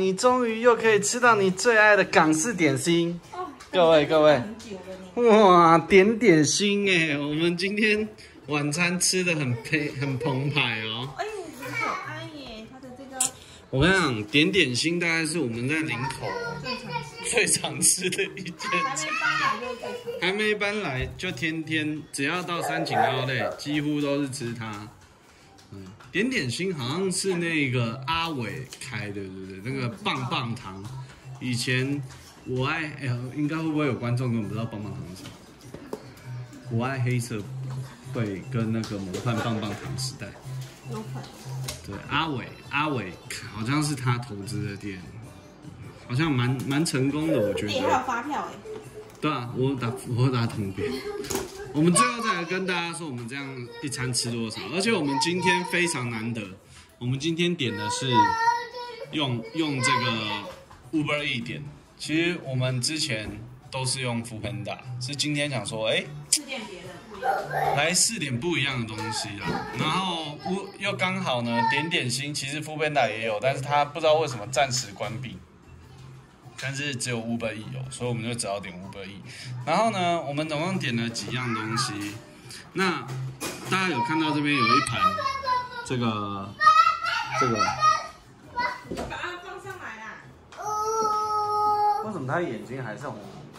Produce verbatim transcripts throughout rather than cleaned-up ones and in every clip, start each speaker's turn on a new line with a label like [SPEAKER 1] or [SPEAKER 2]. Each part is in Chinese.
[SPEAKER 1] 你终于又可以吃到你最爱的港式点心。哦，各位各位，哇，点点心哎，我们今天晚餐吃的很澎很澎湃哦。
[SPEAKER 2] 哎，很可爱耶，它的这个。
[SPEAKER 1] 我跟你讲，点点心大概是我们在林口最常吃的一件。还没搬来就天天，只要到三井奥莱，几乎都是吃它。嗯，点点心好像是那个阿伟开的，对不对？那个棒棒糖，以前我爱，哎、欸，应该会不会有观众根本不知道棒棒糖是什么？我爱黑色会跟那个模范棒棒糖时代。对，阿伟，阿伟好像是他投资的店，好像蛮蛮成功的，我觉得。
[SPEAKER 2] 也还有发票哎。
[SPEAKER 1] 对啊，我打我打统编。我们最后再来跟大家说，我们这样一餐吃多少？而且我们今天非常难得，我们今天点的是用用这个 Uber E 点。其实我们之前都是用 Foodpanda， 是今天想说，哎，
[SPEAKER 2] 试点别的不一样，
[SPEAKER 1] 来试点不一样的东西啦。然后又刚好呢，点点心其实 Foodpanda 也有，但是它不知道为什么暂时关闭。但是只有 Uber E 有，所以我们就只好点 Uber E。然后呢，我们总共点了几样东西。那大家有看到这边有一盘这个这个，
[SPEAKER 2] 把它放上来啦。
[SPEAKER 1] 为什么他眼睛还是红？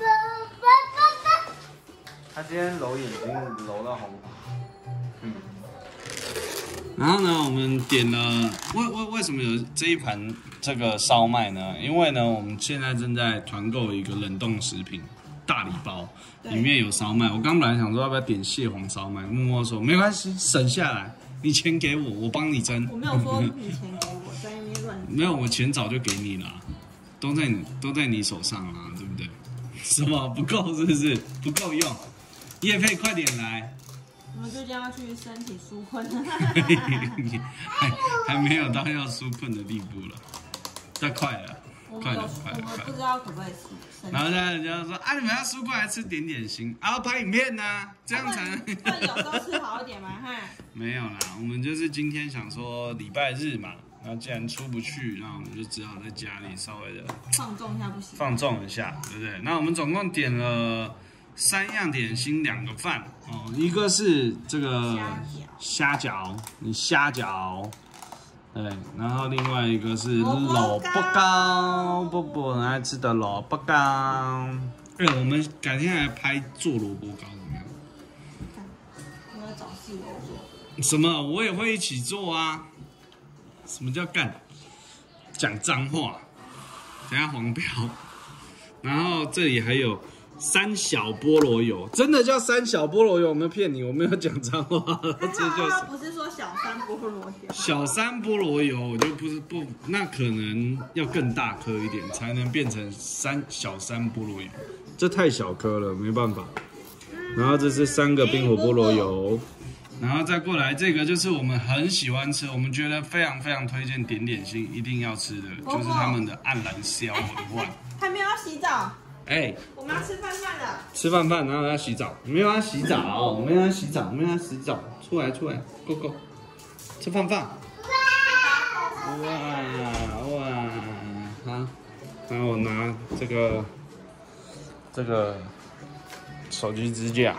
[SPEAKER 1] 他今天揉眼睛揉到红。嗯。然后呢，我们点了，为为为什么有这一盘这个烧麦呢？因为呢，我们现在正在团购一个冷冻食品大礼包，里面有烧麦。我刚本来想说要不要点蟹黄烧麦，默默说没关系，省下来，你钱给我，我帮你蒸。
[SPEAKER 2] 我没有说你钱给我，在那边乱。
[SPEAKER 1] 没有，我钱早就给你了，都在你都在你手上啊，对不对？什么不够是不是？不够用，业配快点来。
[SPEAKER 2] 我们就这样去身体纾困
[SPEAKER 1] 还还没有到要纾困的地步了，但快了，快了，快了，快了。
[SPEAKER 2] 不知道可不可以吃。
[SPEAKER 1] 然后呢，人家说啊，你们要纾困还吃点点心，啊，拍影片呢、啊，这样才能。
[SPEAKER 2] 那有时候吃好一点嘛，哈。
[SPEAKER 1] 没有啦，我们就是今天想说礼拜日嘛，然后既然出不去，那我们就只好在家里稍微的
[SPEAKER 2] 放纵一下不行。
[SPEAKER 1] 放纵一下，对不对？那我们总共点了三样点心，两个饭哦，一个是这个虾饺，你虾饺，对，然后另外一个是萝卜糕，波波很爱吃的萝卜糕。哎，我们改天来拍做萝卜糕怎么样？
[SPEAKER 2] 我要找室友做。
[SPEAKER 1] 什么？我也会一起做啊。什么叫干？讲脏话，等下黄标。然后这里还有三小菠萝油，真的叫三小菠萝油，我没有骗你，我没有讲脏话，这就是
[SPEAKER 2] 不是说小三菠萝油。
[SPEAKER 1] 小三菠萝油，我就不是不，那可能要更大颗一点，才能变成三小三菠萝油，这太小颗了，没办法。然后这是三个冰火菠萝油。然后再过来，这个就是我们很喜欢吃，我们觉得非常非常推荐点点心一定要吃的，就是他们的黯然销文化。
[SPEAKER 2] 还没有要洗澡。
[SPEAKER 1] 哎、欸，
[SPEAKER 2] 我们要吃饭饭了。
[SPEAKER 1] 吃饭饭，然后要洗澡，没有要洗澡，没有要洗澡，没有要洗澡，出来出来 ，Go Go， 吃饭饭。哇哇，好，然后我拿这个这个手机支架。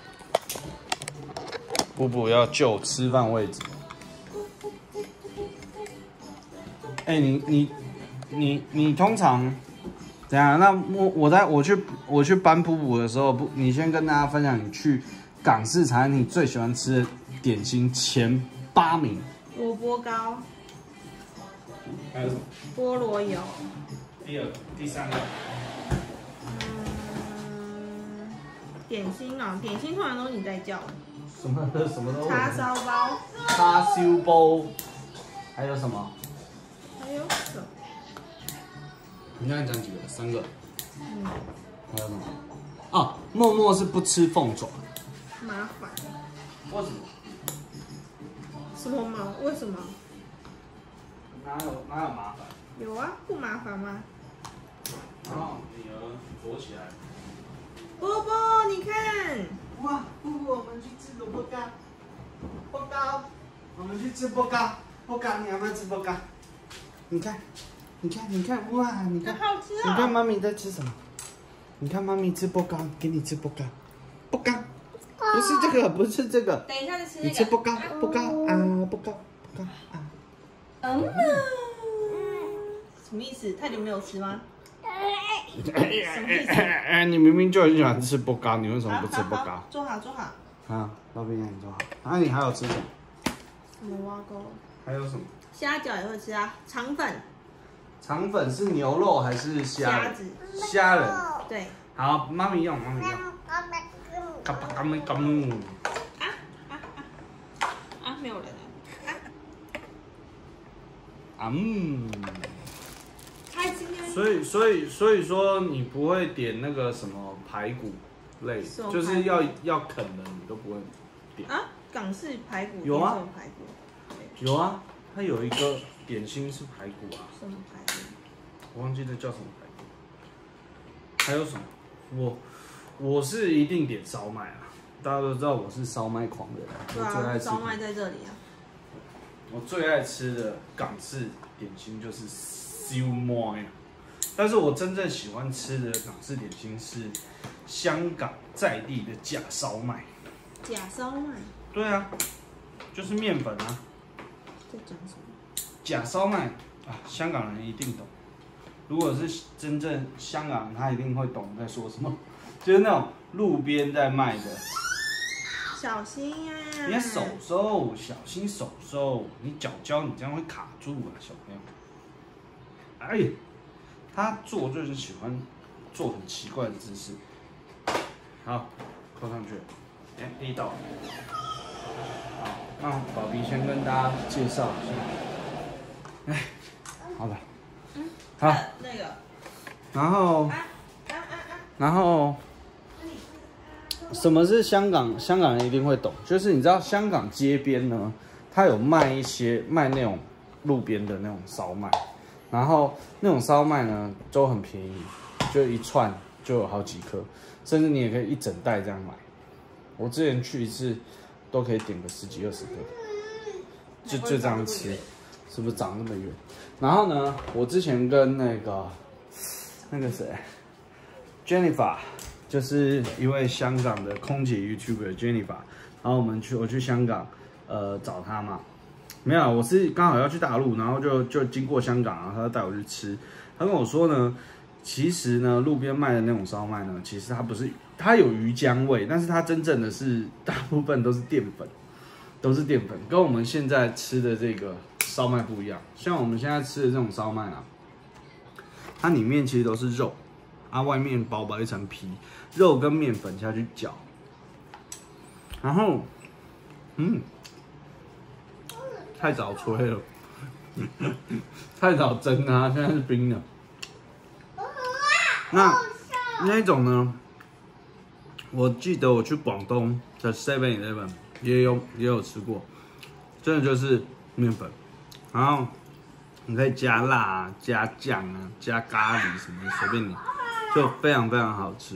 [SPEAKER 1] 布布要就吃饭位置。哎、欸，你你你你通常怎样？那我我在我去我去搬布布的时候，不，你先跟大家分享你去港式茶餐厅最喜欢吃的点心前八名。
[SPEAKER 2] 萝卜糕。
[SPEAKER 1] 还有什么？
[SPEAKER 2] 菠萝油。
[SPEAKER 1] 第二、第三个。
[SPEAKER 2] 嗯，点心啊，点心通常都是你在叫。
[SPEAKER 1] 什么什么都
[SPEAKER 2] 叉烧包，
[SPEAKER 1] 叉烧包，还有什么？
[SPEAKER 2] 还有什么？
[SPEAKER 1] 你刚才讲几个？三个。嗯。还有什么？哦，默默是不吃凤爪。
[SPEAKER 2] 麻烦。
[SPEAKER 1] 为什么？
[SPEAKER 2] 什么麻？为什么？
[SPEAKER 1] 哪有哪有麻烦？
[SPEAKER 2] 有啊，不麻烦吗？
[SPEAKER 1] 然后女儿躲起来。
[SPEAKER 2] 波波，你看。
[SPEAKER 1] 哇，布布，我们去吃萝卜糕，波糕，我们去吃波糕，波糕，你要不要吃波糕？你看， 你看，你看，哇，你看，
[SPEAKER 2] 好吃哦！
[SPEAKER 1] 你看妈咪在吃什么？你看妈咪吃波糕，给你吃波糕，波糕，不是这个，不是这个。
[SPEAKER 2] 等一下再吃那个。
[SPEAKER 1] 你吃波糕，波糕啊，波糕，波糕啊。
[SPEAKER 2] 嗯。什么意思？太久没有吃吗？什么意思？
[SPEAKER 1] 哎，你明明就很喜欢吃波糕，你为什么不吃波糕？
[SPEAKER 2] 坐好，坐好。
[SPEAKER 1] 啊，老板娘，你坐好。那你还有吃什么？
[SPEAKER 2] 什么挖沟？
[SPEAKER 1] 还有什么？
[SPEAKER 2] 虾饺也会吃啊，肠粉。
[SPEAKER 1] 肠粉是牛肉还是虾？
[SPEAKER 2] 虾子。
[SPEAKER 1] 虾仁。
[SPEAKER 2] 对。
[SPEAKER 1] 好，妈咪用，妈咪用。嘎巴嘎咪嘎姆。
[SPEAKER 2] 啊啊啊！啊，没有人了。啊。
[SPEAKER 1] 嗯。
[SPEAKER 2] 开心啊！
[SPEAKER 1] 所以，所以，所以说你不会点那个什么排骨类，就是要要啃的，你都不会点
[SPEAKER 2] 啊？港式排骨
[SPEAKER 1] 有啊，
[SPEAKER 2] 排骨
[SPEAKER 1] 有啊，它有一个点心是排骨啊。
[SPEAKER 2] 什么排骨？
[SPEAKER 1] 我忘记那叫什么排骨。还有什么？我我是一定点烧麦啊！大家都知道我是烧麦狂人，
[SPEAKER 2] 对啊，
[SPEAKER 1] 我最爱吃
[SPEAKER 2] 烧麦在这里啊。
[SPEAKER 1] 我最爱吃的港式点心就是烧麦，但是我真正喜欢吃的港式点心是香港在地的假烧麦。
[SPEAKER 2] 假烧麦？
[SPEAKER 1] 对啊，就是面粉啊。
[SPEAKER 2] 在讲什么？
[SPEAKER 1] 假烧麦啊，香港人一定懂。如果是真正香港人，他一定会懂在说什么，就是那种路边在卖的。
[SPEAKER 2] 小心呀、啊！
[SPEAKER 1] 你手手小心手手，你脚胶你这样会卡住啊，小朋友。哎，他做就是喜欢做很奇怪的姿势。好，扣上去。哎，第一道。好，那宝比先跟大家介绍一下。哎，好了。
[SPEAKER 2] 嗯。
[SPEAKER 1] 好。
[SPEAKER 2] 那个。
[SPEAKER 1] 然后。啊啊啊啊！然后。什么是香港？香港人一定会懂，就是你知道香港街边呢，它有卖一些卖那种路边的那种烧麦，然后那种烧麦呢都很便宜，就一串就有好几颗，甚至你也可以一整袋这样买。我之前去一次都可以点个十几二十颗，就就这样吃，是不是长那么远？然后呢，我之前跟那个那个谁 Jennifer。就是一位香港的空姐 YouTuber Jennifer， 然后我们去我去香港，呃找她嘛，没有，我是刚好要去大陆，然后就就经过香港，然后她就带我去吃。她跟我说呢，其实呢路边卖的那种烧麦呢，其实它不是它有鱼浆味，但是它真正的是大部分都是淀粉，都是淀粉，跟我们现在吃的这个烧麦不一样。像我们现在吃的这种烧麦啊，它里面其实都是肉。啊，外面薄薄一层皮，肉跟面粉下去搅，然后，嗯，太早吹了，太早蒸啊，现在是冰的。那那一种呢？我记得我去广东的 Seven Eleven 也有也有吃过，真的就是面粉，然后你可以加辣啊、加酱啊、加咖喱什么的，随便你。就非常非常好吃，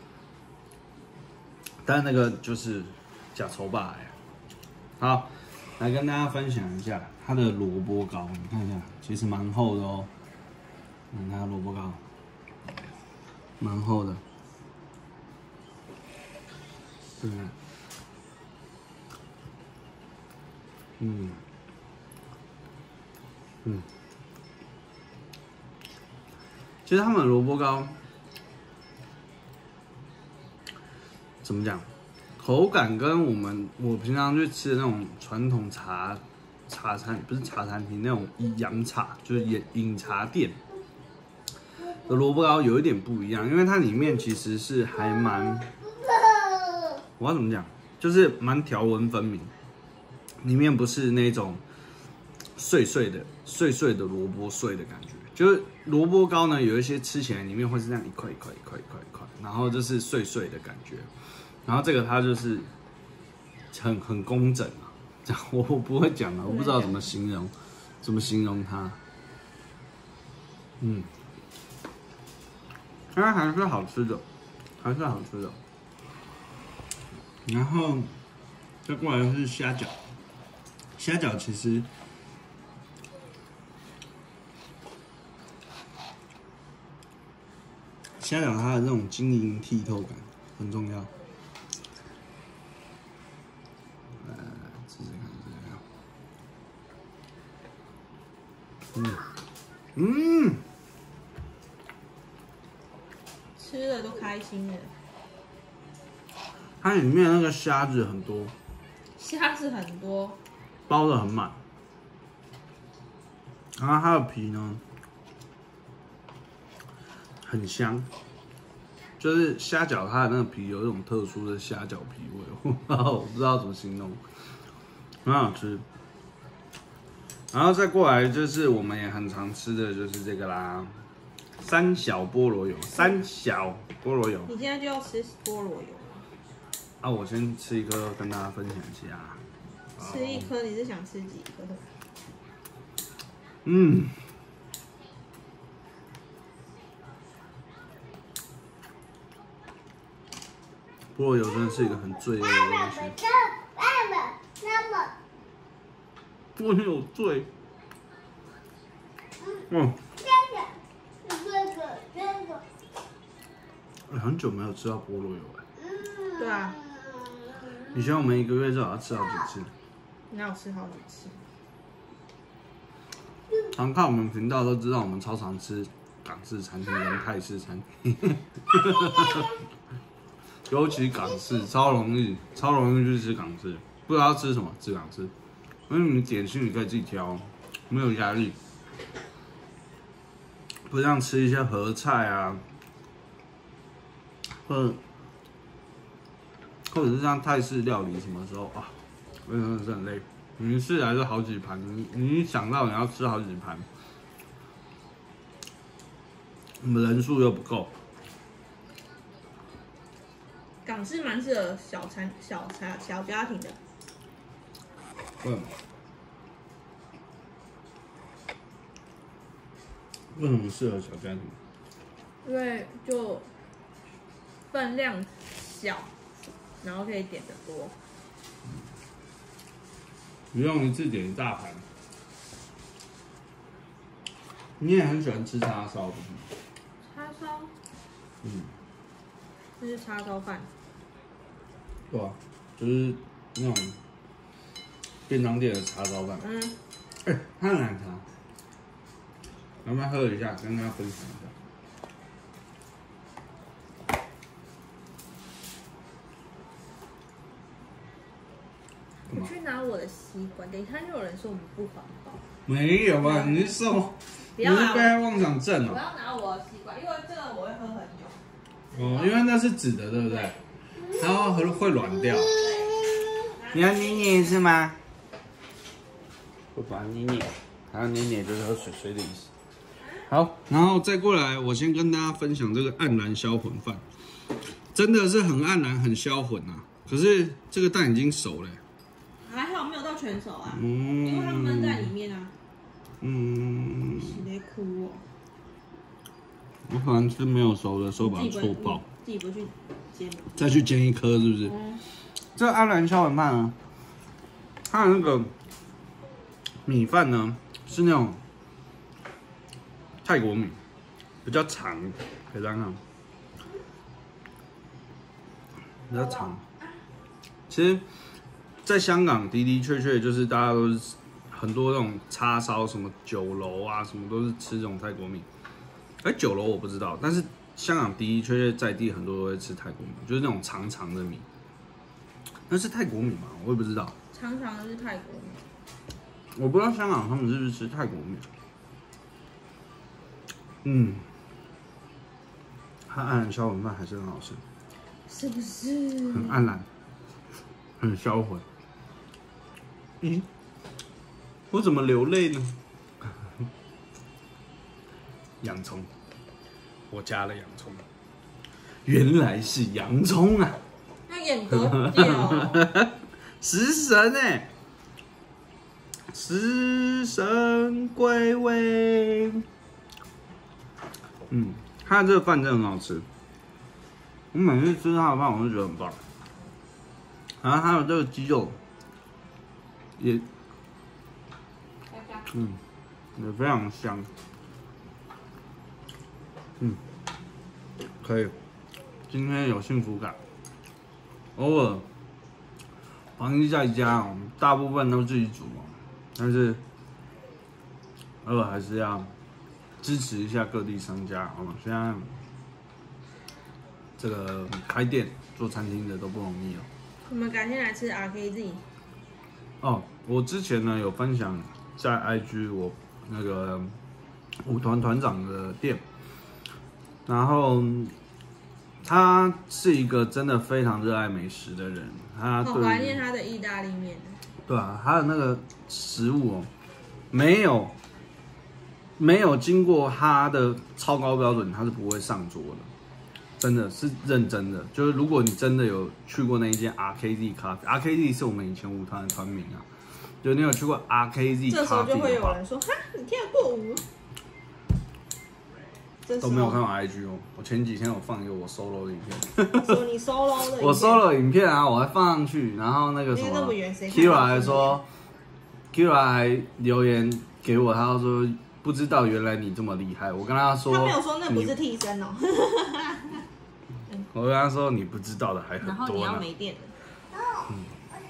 [SPEAKER 1] 但那个就是假丑吧哎。好，来跟大家分享一下它的萝卜糕，你看一下，其实蛮厚的哦。你看萝卜糕，蛮厚的，对不对？嗯，嗯，其实他们的萝卜糕。怎么讲？口感跟我们我平常去吃的那种传统茶茶餐不是茶餐厅那种洋茶，就是饮饮茶店的萝卜糕有一点不一样，因为它里面其实是还蛮，我要怎么讲，就是蛮条纹分明，里面不是那种碎碎的碎碎的萝卜碎的感觉，就是萝卜糕呢有一些吃起来里面会是这样一块一块一块一块一块，然后就是碎碎的感觉。然后这个它就是很很工整啊，这样我不会讲啊，我不知道怎么形容，怎么形容它。嗯，它还是好吃的，还是好吃的。然后再过来是虾饺，虾饺其实虾饺它的那种晶莹剔透感很重要。呃，试试看，试试看。嗯嗯，
[SPEAKER 2] 吃了都开心了。
[SPEAKER 1] 它里面那个虾子很多，
[SPEAKER 2] 虾子很多，
[SPEAKER 1] 包的很满。然后它的皮呢，很香，就是虾饺它的那个皮有一种特殊的虾饺皮味，我不知道怎么形容，很好吃。然后再过来就是我们也很常吃的就是这个啦，三小菠萝油，三小菠萝油。
[SPEAKER 2] 你现在就要吃菠萝油吗？
[SPEAKER 1] 啊，我先吃一颗跟大家分享一下。
[SPEAKER 2] 吃一颗，你是想吃几颗？
[SPEAKER 1] 嗯。菠萝油真的是一个很罪恶的东西。我有罪。嗯。欸、很久没有吃到菠萝油了。
[SPEAKER 2] 对啊。
[SPEAKER 1] 以前我们一个月至少要吃好几次。
[SPEAKER 2] 哪有吃好几次？
[SPEAKER 1] 常看我们频道都知道，我们超常吃港式餐厅跟泰式餐厅。尤其港式超容易，超容易去吃港式，不知道吃什么吃港式，因为你点心你可以自己挑，没有压力，不像吃一些合菜啊，或者或者是像泰式料理，什么时候啊，真的是很累。你一次来就好几盘，你你一想到你要吃好几盘，我们人数又不够。
[SPEAKER 2] 港式蛮适合小餐、小餐、小家庭的。
[SPEAKER 1] 为什么？为什么适合小家庭？
[SPEAKER 2] 因为就分量小，然后可以点的多。
[SPEAKER 1] 不用一次点一大盘。你也很喜欢吃叉烧，不是吗？
[SPEAKER 2] 叉烧。
[SPEAKER 1] 嗯。
[SPEAKER 2] 这是叉烧饭。
[SPEAKER 1] 对啊，就是那种便当店的叉烧饭。嗯。哎、欸，它很难尝，要不要喝一下，跟大家分享一下？
[SPEAKER 2] 我去拿我的吸管，等一下又有人说我们不环保。
[SPEAKER 1] 没有啊，你是说你是被害妄想症哦、
[SPEAKER 2] 我要拿我的吸管，因为这个我会喝很久。
[SPEAKER 1] 哦，因为那是纸的，对不对？然后会会软掉。你要捏捏一次吗？会把它捏捏，还要捏捏就是喝水水的意思。好，然后再过来，我先跟大家分享这个黯然销魂饭，真的是很黯然很销魂啊。可是这个蛋已经熟了。
[SPEAKER 2] 还好没有到全熟啊，
[SPEAKER 1] 嗯，
[SPEAKER 2] 因为它闷在里面啊。
[SPEAKER 1] 嗯。
[SPEAKER 2] 是在哭哦。
[SPEAKER 1] 我可能是没有熟的时候把它戳爆，
[SPEAKER 2] 自己不去煎，
[SPEAKER 1] 再去煎一颗，是不是？嗯、这个黯然销魂饭呢，它的那个米饭呢是那种泰国米，比较长，可以这样看，比较长。其实，在香港的的确确就是大家都是很多那种叉烧，什么酒楼啊，什么都是吃这种泰国米。哎，酒楼我不知道，但是香港的的确确在地很多都会吃泰国米，就是那种长长的米。那是泰国米吗？我也不知道。
[SPEAKER 2] 长长的是泰国米。
[SPEAKER 1] 我不知道香港他们是不是吃泰国米。嗯，它黯然销魂饭还是很好吃，
[SPEAKER 2] 是不是？
[SPEAKER 1] 很黯然，很销魂。咦，我怎么流泪呢？洋葱，我加了洋葱，原来是洋葱啊！
[SPEAKER 2] 那演多久？
[SPEAKER 1] 食神哎、欸，食神归位。嗯，它这个饭真的很好吃，我每次吃它的饭我都觉得很棒。然后还有这个鸡肉，也，嗯，也非常香。嗯， 可以，今天有幸福感。偶尔，防疫在家哦，大部分都自己煮哦，但是偶尔还是要支持一下各地商家哦。现在这个开店做餐厅的都不容易哦。
[SPEAKER 2] 我们改天来吃 R K Z。
[SPEAKER 1] 哦，我之前呢有分享在 I G 我那个舞团团长的店，然后他是一个真的非常热爱美食的人，他
[SPEAKER 2] 好怀念他的意大利面。
[SPEAKER 1] 对啊，他的那个食物哦，没有没有经过他的超高标准，他是不会上桌的。真的是认真的，就是如果你真的有去过那一间 R K Z 咖啡 ，R K Z 是我们以前舞团的团名啊，就你有去过 R K Z 咖啡，
[SPEAKER 2] 这时候就会有人说：“哈，你跳过舞。”
[SPEAKER 1] 都没有看到 I G 哦，我前几天有放一个我 solo 的影片，
[SPEAKER 2] 说你 solo 的，
[SPEAKER 1] 我 solo 影片啊，我还放上去，然后那个什么 ，Kira 还说 ，Kira 还留言给我，他说不知道原来你这么厉害，我跟他说，
[SPEAKER 2] 他没有说那不是替身哦。
[SPEAKER 1] 我跟他说你不知道的还很多呢。
[SPEAKER 2] 然后你要没电了。
[SPEAKER 1] 嗯。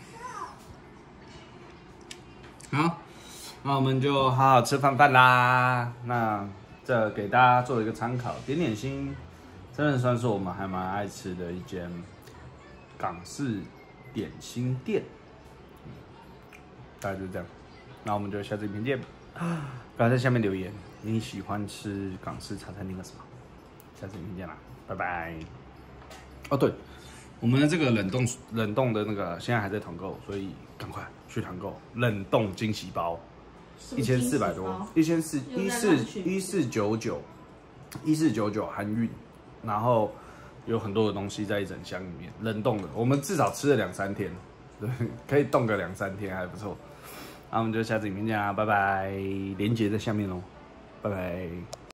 [SPEAKER 1] 好，那我们就好好吃饭饭啦。那这给大家做一个参考，点点心真的算是我们还蛮爱吃的一间港式点心店。大概就是这样，那我们就下次影片见。不要在下面留言，你喜欢吃港式茶餐厅的什么？下次影片见啦，拜拜。哦，对，我们的这个冷冻冷冻的那个现在还在团购，所以赶快去团购冷冻惊喜包，一千四百多，一千四一四一四九九，一四九九含运，然后有很多的东西在一整箱里面，冷冻的，我们至少吃了两三天，对，可以冻个两三天还不错。那我们就下次影片见啦，拜拜，连结在下面哦，拜拜。